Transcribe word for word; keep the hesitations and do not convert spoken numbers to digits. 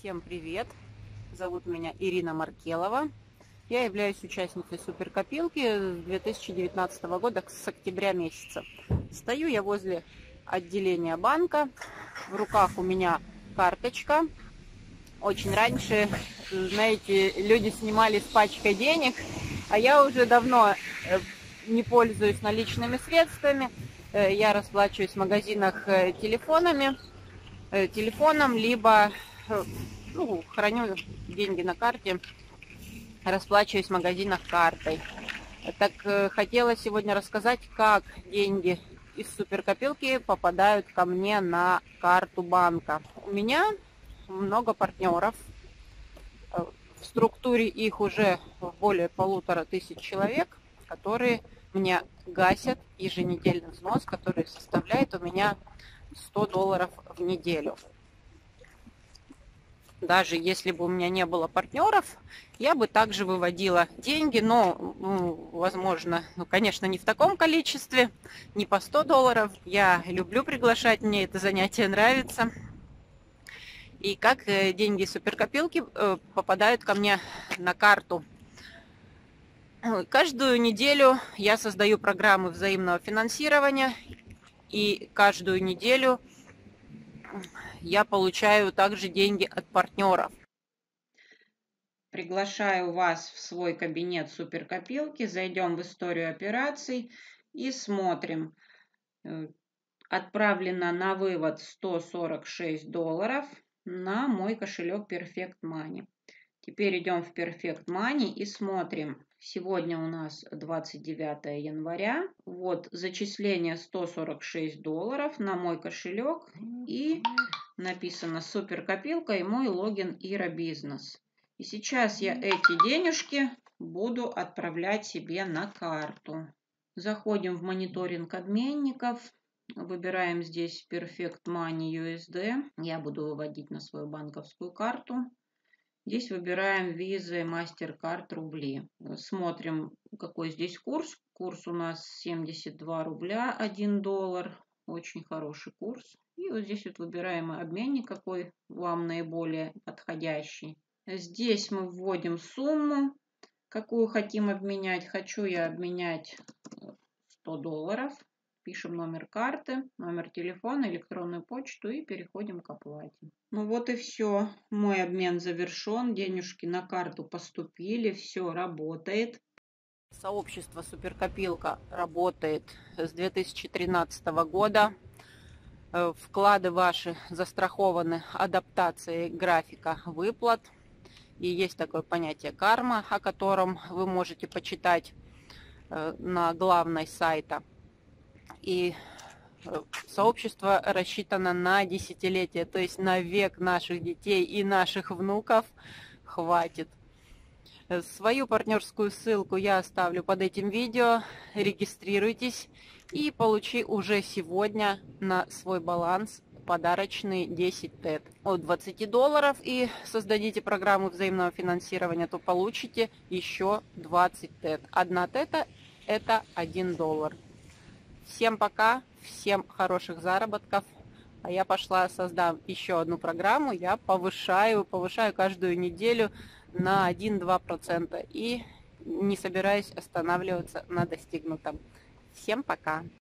Всем привет! Зовут меня Ирина Маркелова. Я являюсь участницей суперкопилки с две тысячи девятнадцатого года, с октября месяца. Стою я возле отделения банка. В руках у меня карточка. Очень раньше, знаете, люди снимали с пачкой денег, а я уже давно не пользуюсь наличными средствами. Я расплачиваюсь в магазинах телефонами, телефоном, либо ну, храню деньги на карте, расплачиваюсь в магазинах картой. Так хотела сегодня рассказать, как деньги из суперкопилки попадают ко мне на карту банка. У меня много партнеров. В структуре их уже более полутора тысяч человек, которые мне гасят еженедельный взнос, который составляет у меня сто долларов в неделю. Даже если бы у меня не было партнеров, я бы также выводила деньги, но, ну, возможно, ну, конечно, не в таком количестве, не по сто долларов. Я люблю приглашать, мне это занятие нравится. И как деньги суперкопилки попадают ко мне на карту. Каждую неделю я создаю программы взаимного финансирования, и каждую неделю я получаю также деньги от партнеров. Приглашаю вас в свой кабинет суперкопилки, зайдем в историю операций и смотрим. Отправлено на вывод сто сорок шесть долларов на мой кошелек Perfect Money. Теперь идем в Perfect Money и смотрим. Сегодня у нас двадцать девятое января. Вот зачисление сто сорок шесть долларов на мой кошелек. И написано суперкопилка и мой логин Ира Бизнес. И сейчас я эти денежки буду отправлять себе на карту. Заходим в мониторинг обменников. Выбираем здесь Perfect Money ю эс ди. Я буду выводить на свою банковскую карту. Здесь выбираем Visa и MasterCard рубли. Смотрим, какой здесь курс. Курс у нас семьдесят два рубля, один доллар. Очень хороший курс. И вот здесь вот выбираем обменник, какой вам наиболее подходящий. Здесь мы вводим сумму, какую хотим обменять. Хочу я обменять сто долларов. Пишем номер карты, номер телефона, электронную почту и переходим к оплате. Ну вот и все. Мой обмен завершен. Денежки на карту поступили. Все работает. Сообщество Суперкопилка работает с две тысячи тринадцатого года. Вклады ваши застрахованы адаптацией графика выплат. И есть такое понятие карма, о котором вы можете почитать на главной сайта. И сообщество рассчитано на десятилетие, то есть на век наших детей и наших внуков хватит. Свою партнерскую ссылку я оставлю под этим видео. Регистрируйтесь и получи уже сегодня на свой баланс подарочные десять тет от двадцати долларов и создадите программу взаимного финансирования, то получите еще двадцать тет. Одна тета – это один доллар. Всем пока, всем хороших заработков. А я пошла создам еще одну программу. Я повышаю, повышаю каждую неделю на один-два процента. И не собираюсь останавливаться на достигнутом. Всем пока.